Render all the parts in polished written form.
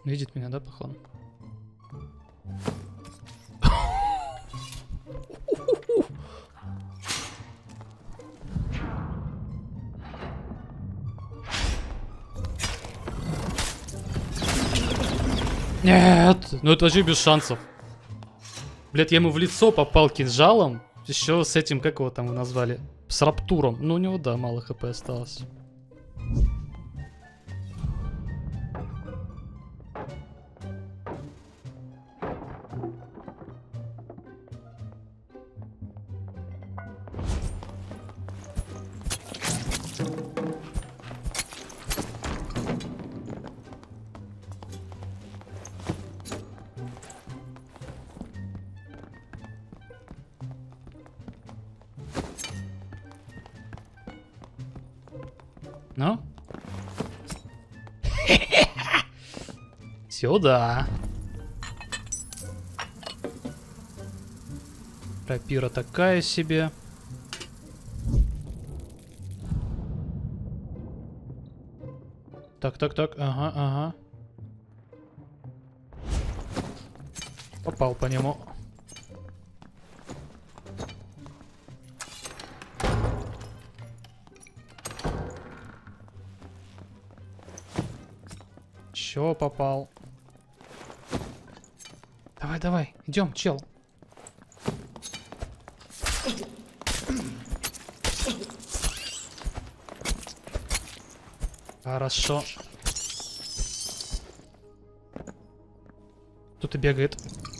Видит меня, да, походу? Нет! Ну это вообще без шансов. Блядь, я ему в лицо попал кинжалом. Еще с этим, как его там назвали? С раптуром. Ну у него, да, мало хп осталось. Ну? Сюда. Рапира такая себе. Так, так, так. Ага, ага. Попал по нему. Чё попал? Давай, давай, идем, чел. Хорошо. Тут и бегает.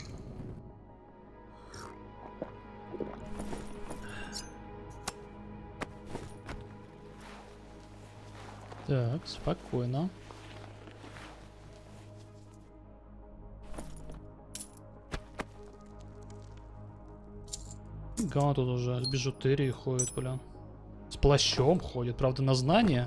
Так, спокойно. Га, тут уже с бижутерией ходит, блин. С плащом ходит, правда, на знание.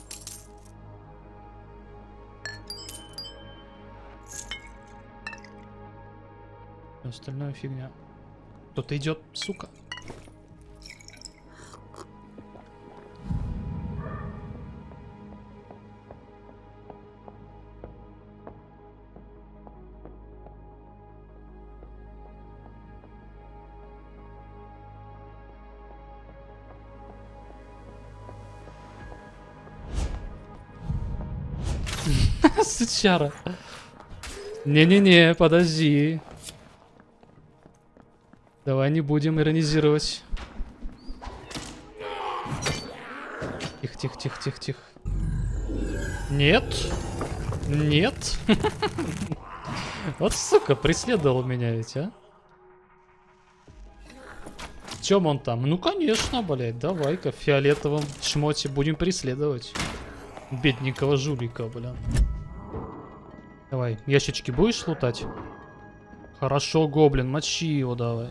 Остальная фигня. Кто-то идет, сука. Сучара. Не-не-не, подожди. Давай не будем иронизировать. Тихо, тихо, тихо, тихо, тихо. Нет. Нет. Вот, сука, преследовал меня ведь, а? В чем он там? Ну, конечно, блядь. Давай-ка в фиолетовом шмоте будем преследовать. Бедненького жулика, блин. Давай, ящички будешь лутать? Хорошо, гоблин, мочи его давай.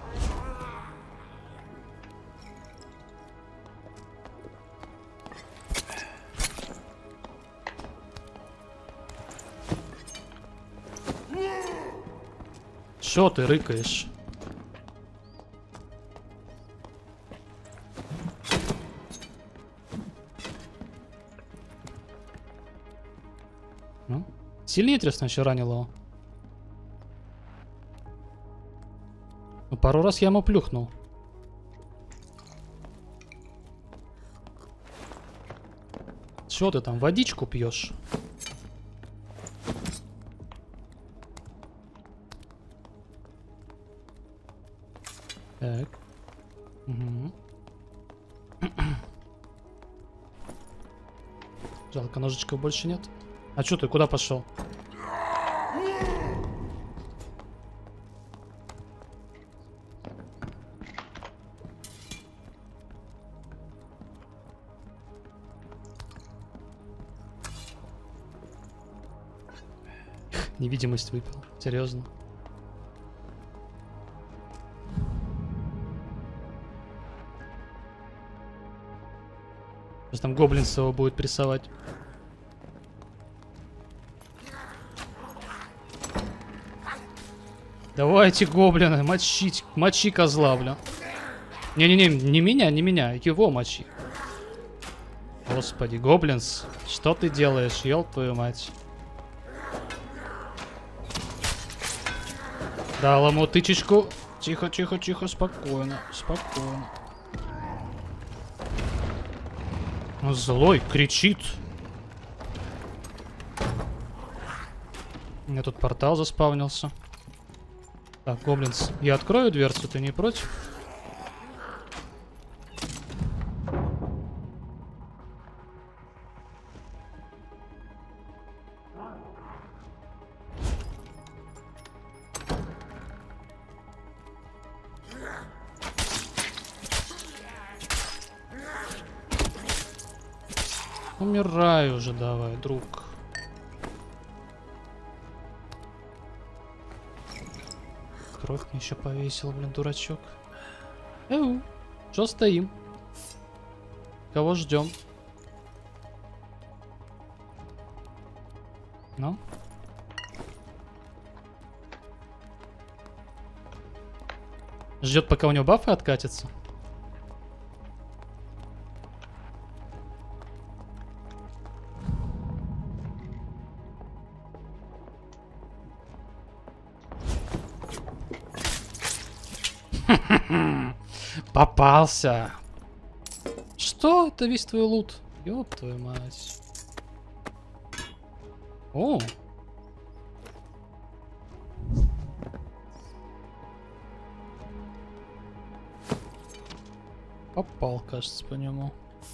Чё ты рыкаешь? Ну? Сильнее, интересно, еще ранил его. Ну, пару раз я ему плюхнул. Чё ты там, водичку пьешь? Так. Угу. Жалко, ножичков больше нет. А чё ты, куда пошел? Невидимость выпил. Серьезно. Сейчас там гоблин его будет прессовать. Давайте, гоблины, мочить. Мочи козла, бля. Не-не-не, не меня, не меня. Его мочи. Господи, гоблинс, что ты делаешь, ёб твою мать. Дал ему тычечку. Тихо, тихо, тихо, спокойно, спокойно. Он злой, кричит. У меня тут портал заспавнился. Так, гоблинс, я открою дверцу, ты не против? Умирай уже давай, друг. Кровь мне еще повесил, блин, дурачок. Эу, что стоим? Кого ждем? Ну? Ждет, пока у него бафы откатятся? Попался. Что? Это весь твой лут? Ёб твою мать. О. Попал, кажется, по нему.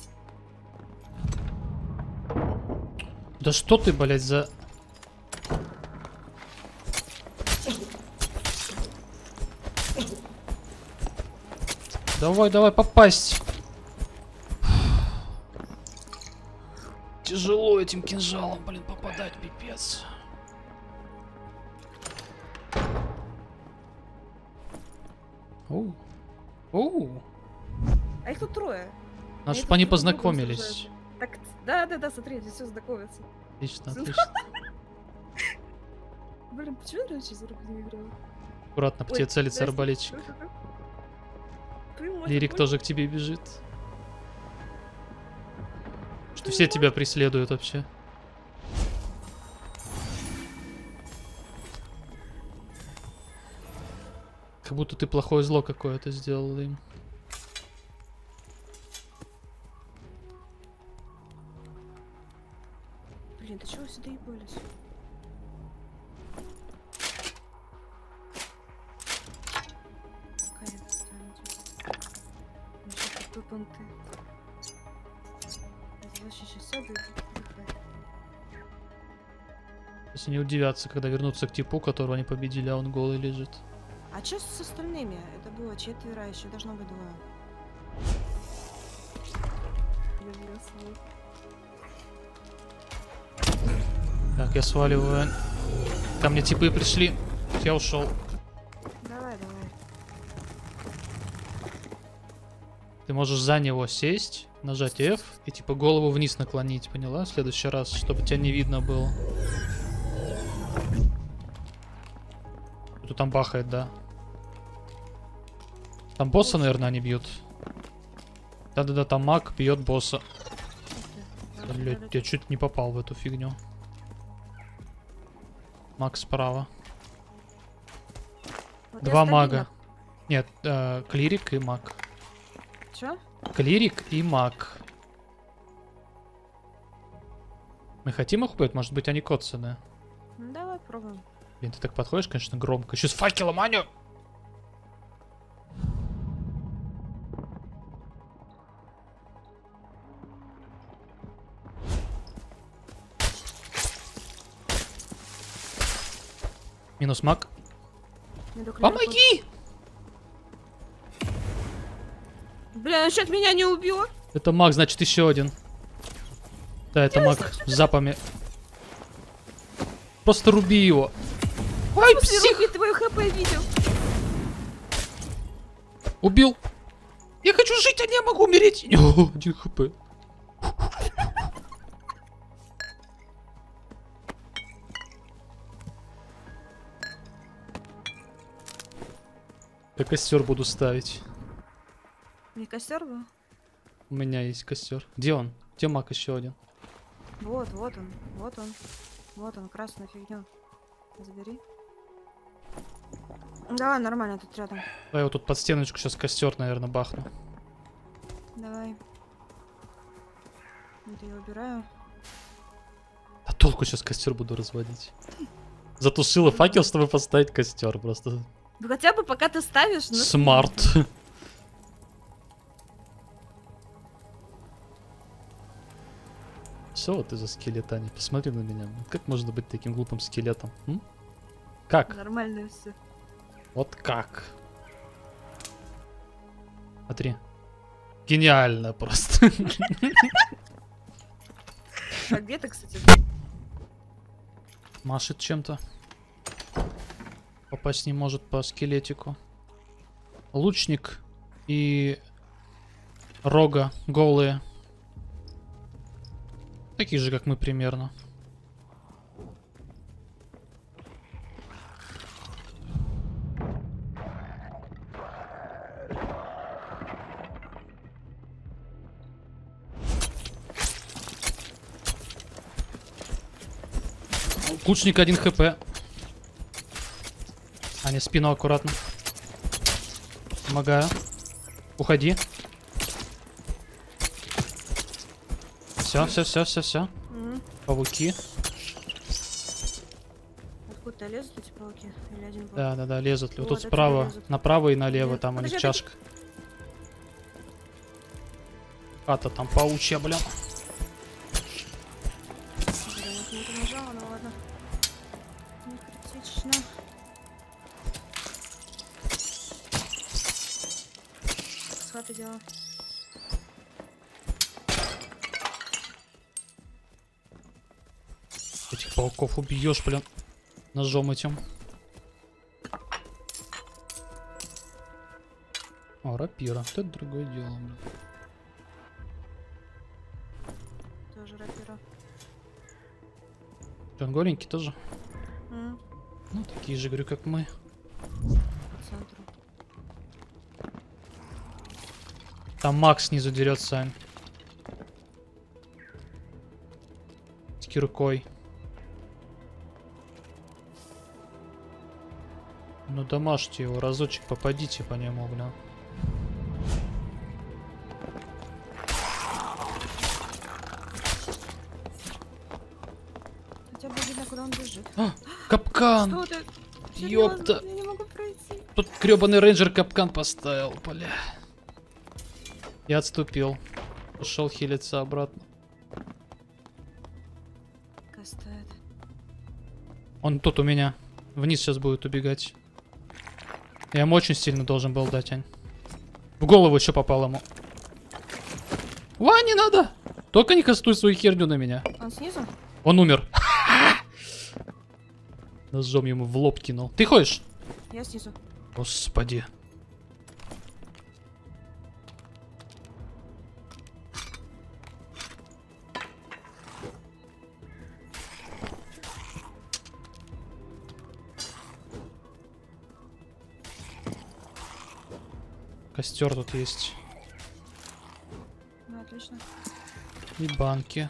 Да что ты, блядь, за... Давай, давай, попасть. Тяжело этим кинжалом, блин, попадать, пипец. Оу. Оу. А их тут трое. Надо, чтобы они познакомились. Так, да, смотри, здесь все знакомятся. Отлично, отлично. Блин, почему я раньше за руку не играла? Аккуратно, по тебе целится арбалетчик. Лирик тоже к тебе бежит. Что все тебя преследуют вообще. Как будто ты плохое зло какое-то сделал им. Блин, ты чего сюда ебались? Понты. Если не удивятся, когда вернутся к типу, которого они победили, а он голый лежит. А что с остальными? Это было четверо, еще должно быть двое. Так, я сваливаю. Ко мне типы пришли. Я ушел. Давай. Ты можешь за него сесть, нажать F и типа голову вниз наклонить, поняла? В следующий раз, чтобы тебя не видно было. Кто там бахает, да? Там босса, наверное, они бьют. Да-да-да, там маг бьет босса. Блять, я чуть не попал в эту фигню. Маг справа. Вот Два мага. Нет, клирик и маг. Чё? Клирик и маг. Мы хотим их убить? Может быть, они коцаны? Ну, давай пробуем. Блин, ты так подходишь, конечно, громко. Еще с факелом, Аню! Минус маг. Помоги! Бля, насчет меня не убила. Это маг, значит, еще один. Да, это маг с запами. Просто руби его. Ай, псих! Руби, твою хп видел. Убил. Я хочу жить, а не могу умереть. О, 1 хп. Я костер буду ставить. Не костер был? У меня есть костер. Где он? Где маг еще один? Вот он, красную фигню. Забери. Да, нормально, тут рядом. Да, я вот тут под стеночку сейчас костер, наверное, бахну. Давай. Это я убираю. А толку сейчас костер буду разводить. Затушила факел, чтобы поставить костер. Просто Ну хотя бы пока ты ставишь, ну... смарт. Что вот ты за скелет, Аня? Посмотри на меня. Как можно быть таким глупым скелетом? М? Как? Нормально все. Вот как? Смотри. Гениально просто. А где ты, кстати? Машет чем-то. Попасть не может по скелетику. Лучник и рога голые. Такие же, как мы примерно. Лучник 1 хп. Аня, спину аккуратно. Помогаю. Уходи. Все. Пауки. Откуда лезут эти пауки? Или один паук? Да, лезут. Вот Вот тут это справа, лезут. направо и налево, Нет, там у них подожди, чашка. Хата там паучья, блин. Да, я кому-то нажала, ну ладно. Не критично. С хаты дело. Этих пауков убьешь, блин. Ножом этим. О, рапира. Вот это другое дело, блин. Тоже рапира. Он голенький тоже. М, Ну, такие же, говорю, как мы. По центру. Там Макс снизу дерется, Ань. С киркой. Ну, домашьте его, разочек попадите по нему, бля. Хотя бы видно, куда он бежит. Капкан! Что ты? Ёпта. Серьезно? Я не могу пройти. Тут гребаный рейнджер капкан поставил, бля. Я отступил. Ушел хилиться обратно. Кастает. Он тут у меня. Вниз сейчас будет убегать. Я ему очень сильно должен был дать, Ань. В голову еще попал ему. Ва, не надо! Только не кастуй свою херню на меня. Он снизу? Он умер. Ножом ему в лоб кинул. Ты ходишь? Я снизу. Господи. Костер тут есть. Ну, отлично. И банки.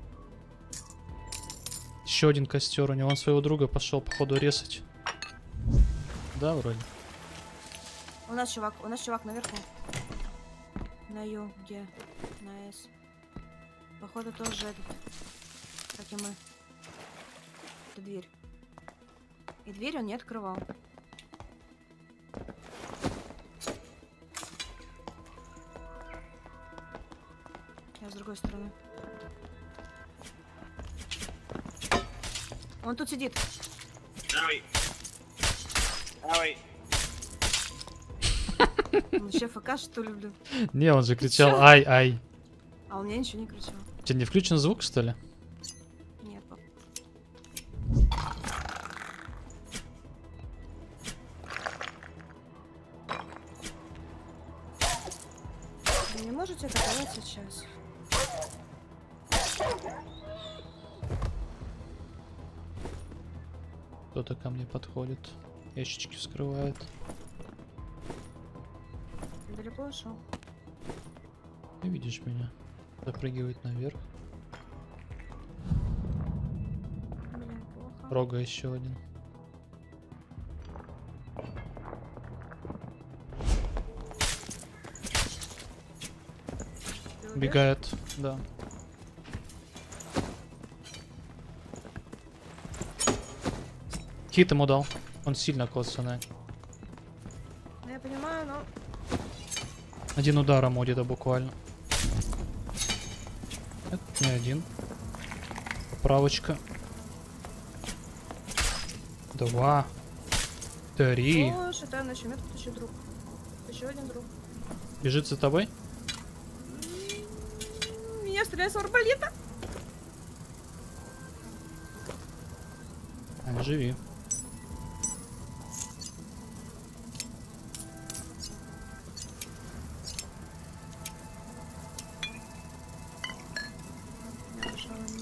Еще один костер у него. Он своего друга пошел, походу, резать. Да, вроде. У нас чувак наверху. На Ю, где? На С. Походу тоже этот. Как и мы. Это дверь. И дверь он не открывал. Я с другой стороны. Он тут сидит. Ой. Ой. Он еще ФК, что ли, блин? Не, он же кричал чё? ай-ай. А у меня ничего не кричал. У тебя не включен звук, что ли? Нет, пап. Вы не можете атаковать сейчас? Кто-то ко мне подходит. Ящички вскрывает. Далеко ушел. Ты видишь меня. Запрыгивает наверх. Блин, плохо. Рога еще один. Бегает, да. Хит ему дал. Он сильно коцанный. Ну, я понимаю, но... Один удар ему где-то буквально. Это не один. Поправочка. 2. 3. О, шатан, еще метод, еще друг. Еще один друг. Бежит за тобой? Меня стреляет с арбалета. Живи. Я пошла вниз.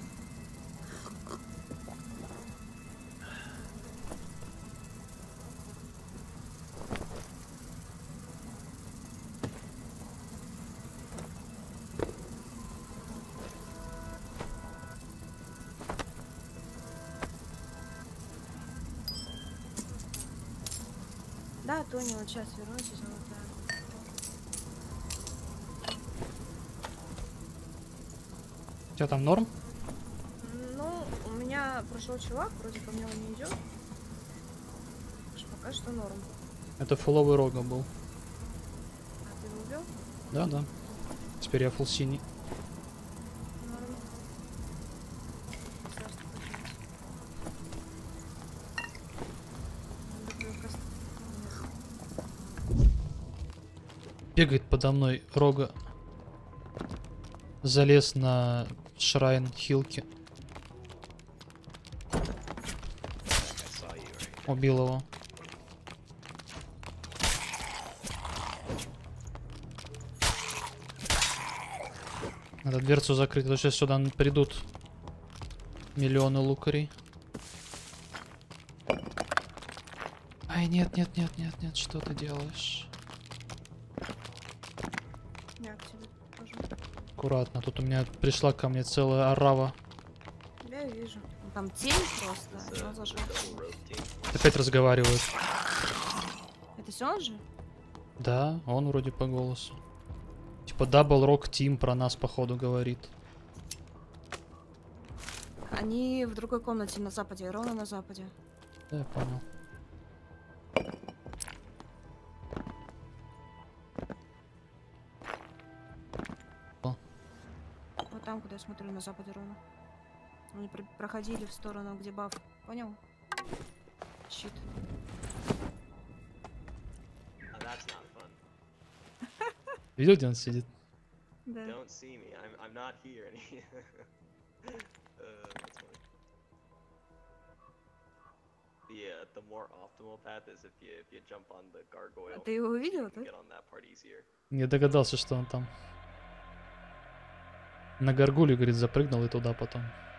Да, Тони, вот сейчас вернусь и золотая. У тебя там норм? Ну, у меня прошел чувак, вроде по мне он не идет. Пока что норм. Это фуловый рога был. А ты его убил? Да, да. Теперь я фул синий. Норм. Царство поднять. Люблю Нет. Бегает подо мной рога. Залез на шрайн хилки. Убил его. Надо дверцу закрыть, а то сейчас сюда придут миллионы лукарей. Ай, нет, нет, нет, нет, нет, что ты делаешь? Я к тебе тоже. Аккуратно, тут у меня пришла ко мне целая орава. Я вижу. Ну, там тень просто. и он зашел. Опять разговаривают. Это все он же? Да, он вроде по голосу. Типа Double Rock Team про нас походу говорит. Они в другой комнате на западе, ровно на западе. Да, я понял. Вот там, куда я смотрю, на западе ровно. Они проходили в сторону, где баф. Понял? Щит. Oh, that's not fun. Видел, где он сидит? Да. Don't see me. I'm not here. That's funny. The more optimal path is if you jump on the А gargoyle. ты его увидел, You да? can get on that part easier. Не догадался, что он там. На горгулю, говорит, запрыгнул и туда потом.